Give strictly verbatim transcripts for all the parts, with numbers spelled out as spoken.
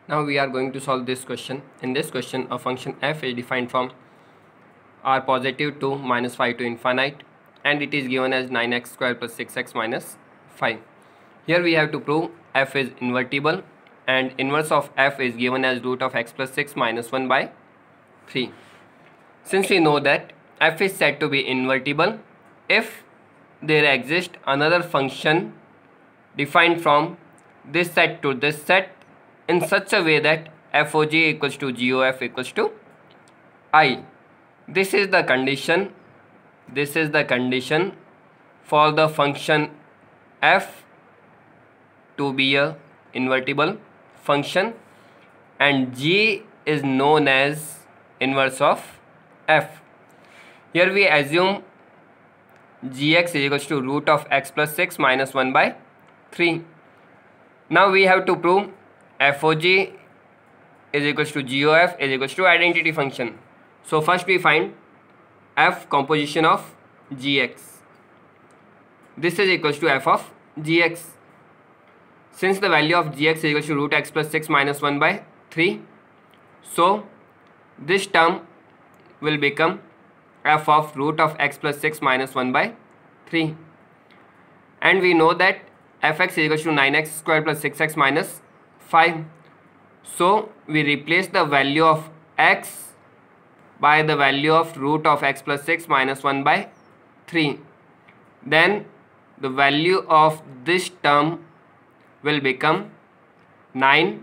Now we are going to solve this question. In this question, a function f is defined from r positive to minus five to infinite, and it is given as nine x square plus six x minus five. Here we have to prove f is invertible, and inverse of f is given as root of x plus six minus one by three. Since we know that f is said to be invertible if there exists another function defined from this set to this set in such a way that f of g equals to g of f equals to I. This is the condition. This is the condition for the function f to be a invertible function, and g is known as inverse of f. Here we assume gx is equals to root of x plus six minus one by three. Now we have to prove f of g is equals to g of f is equals to identity function. So first we find f composition of gx. This is equals to f of gx. Since the value of gx is equals to root x plus six minus one by three, so this term will become f of root of x plus six minus one by three. And we know that fx is equals to nine x square plus six x minus five. So we replace the value of x by the value of root of x plus six minus one by three. Then the value of this term will become nine.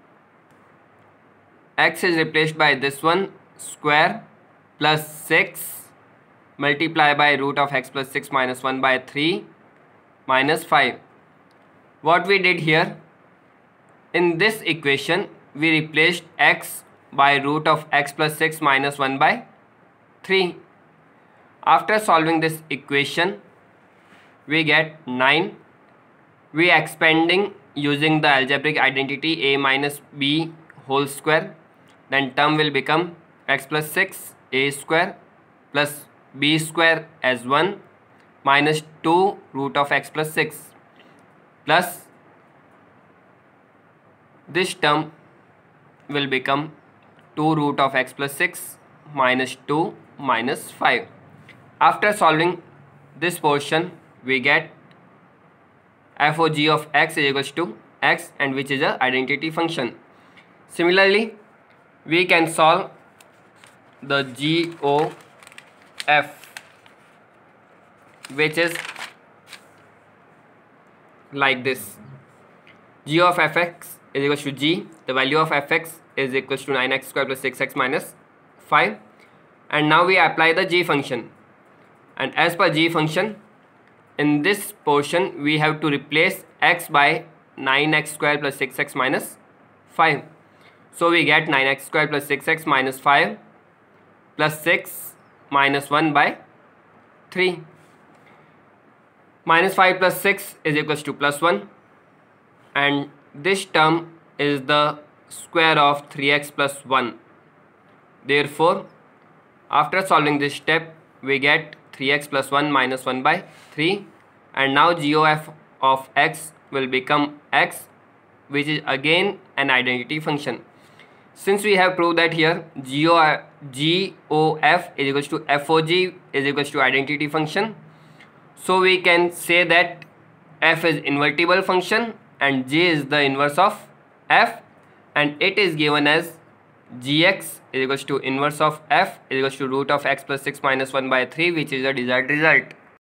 X is replaced by this one square plus six multiply by root of x plus six minus one by three minus five. What we did here, in this equation we replaced x by root of x plus six minus one by three. After solving this equation we get nine. We are expanding using the algebraic identity a minus b whole square. Then term will become x plus six a square plus b square as one minus two root of x plus six plus this term will become two root of x plus six minus two minus five. After solving this portion we get f of g of x is equals to x, and which is a identity function. Similarly we can solve the g of f, which is like this. G of fx is equals to g, the value of fx is equals to nine x square plus six x minus five, and now we apply the g function. And as per g function, in this portion we have to replace x by nine x square plus six x minus five. So we get nine x square plus six x minus five plus six minus one by three. Minus five plus six is equals to plus one, and this term is the square of three x plus one. Therefore after solving this step we get three x plus one minus one by three, and now g of f of x will become x, which is again an identity function. Since we have proved that here g of, g of f is equals to f of g is equals to identity function, so we can say that f is invertible function and g is the inverse of f, and it is given as gx is equals to inverse of f is equals to root of x plus six minus one by three, which is the desired result.